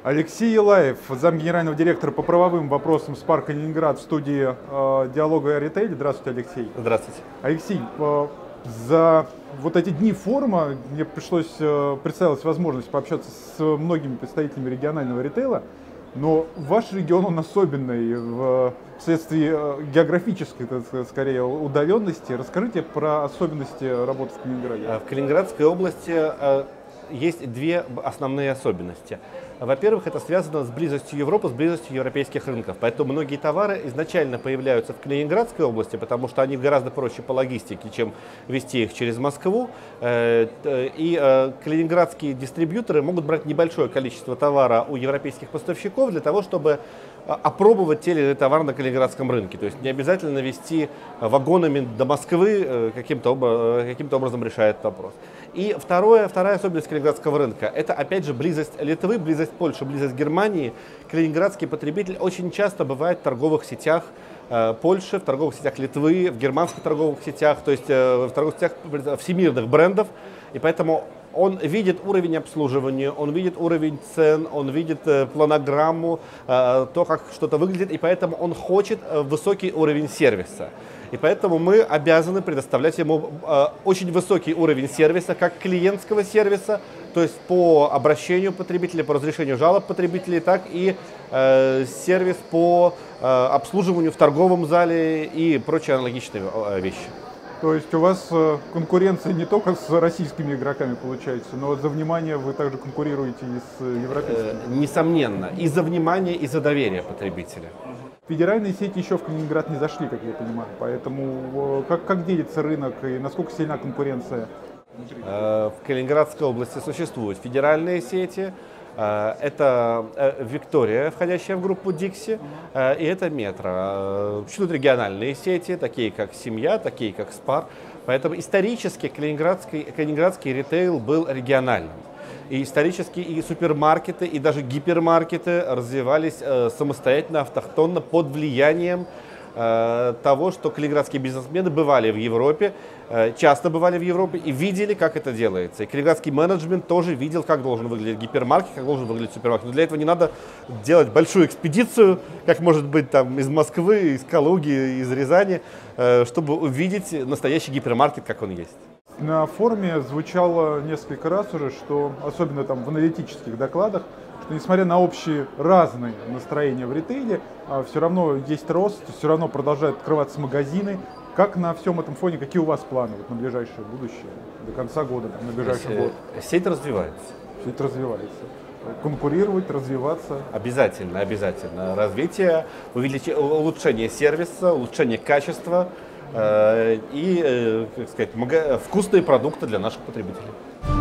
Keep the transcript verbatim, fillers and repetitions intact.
Алексей Елаев, замгенерального директора по правовым вопросам Spark Калининград в студии э, «Диалога о ритейле». Здравствуйте, Алексей. Здравствуйте. Алексей, э, за вот эти дни форума мне пришлось, э, представилась возможность пообщаться с многими представителями регионального ритейла, но ваш регион, он особенный в, вследствие э, географической, так сказать, скорее, удаленности. Расскажите про особенности работы в Калининграде. В Калининградской области э, есть две основные особенности. Во-первых, это связано с близостью Европы, с близостью европейских рынков. Поэтому многие товары изначально появляются в Калининградской области, потому что они гораздо проще по логистике, чем везти их через Москву. И калининградские дистрибьюторы могут брать небольшое количество товара у европейских поставщиков для того, чтобы опробовать те или иные товары на калининградском рынке. То есть не обязательно везти вагонами до Москвы, каким-то образом, каким-то образом решает вопрос. И второе, вторая особенность калининградского рынка – это, опять же, близость Литвы, близость Польши, близость Германии. Калининградский потребитель очень часто бывает в торговых сетях э, Польши, в торговых сетях Литвы, в германских торговых сетях, то есть э, в торговых сетях всемирных брендов. И поэтому он видит уровень обслуживания, он видит уровень цен, он видит э, планограмму, э, то, как что-то выглядит, и поэтому он хочет э, высокий уровень сервиса. И поэтому мы обязаны предоставлять ему э, очень высокий уровень сервиса, как клиентского сервиса, то есть по обращению потребителя, по разрешению жалоб потребителей, так и э, сервис по э, обслуживанию в торговом зале и прочие аналогичные э, вещи. То есть у вас э, конкуренция не только с российскими игроками получается, но за внимание вы также конкурируете и с европейскими? Э, несомненно, и за внимание, и за доверие потребителя. Федеральные сети еще в Калининград не зашли, как я понимаю, поэтому как, как делится рынок и насколько сильна конкуренция? В Калининградской области существуют федеральные сети. Это Виктория, входящая в группу Dixie, и это Метро. Существуют региональные сети, такие как Семья, такие как Spar. Поэтому исторически калининградский, калининградский ритейл был региональным. И исторически и супермаркеты, и даже гипермаркеты развивались э, самостоятельно, автохтонно, под влиянием э, того, что калининградские бизнесмены бывали в Европе, э, часто бывали в Европе и видели, как это делается. И калининградский менеджмент тоже видел, как должен выглядеть гипермаркет, как должен выглядеть супермаркет. Но для этого не надо делать большую экспедицию, как может быть там из Москвы, из Калуги, из Рязани, э, чтобы увидеть настоящий гипермаркет, как он есть. На форуме звучало несколько раз уже, что, особенно там в аналитических докладах, что несмотря на общие разные настроения в ритейле, все равно есть рост, все равно продолжают открываться магазины. Как на всем этом фоне, какие у вас планы вот, на ближайшее будущее, до конца года, на ближайший год? Сеть развивается. Сеть развивается. Конкурировать, развиваться? Обязательно, обязательно. Развитие, увеличение, улучшение сервиса, улучшение качества и, как сказать, вкусные продукты для наших потребителей.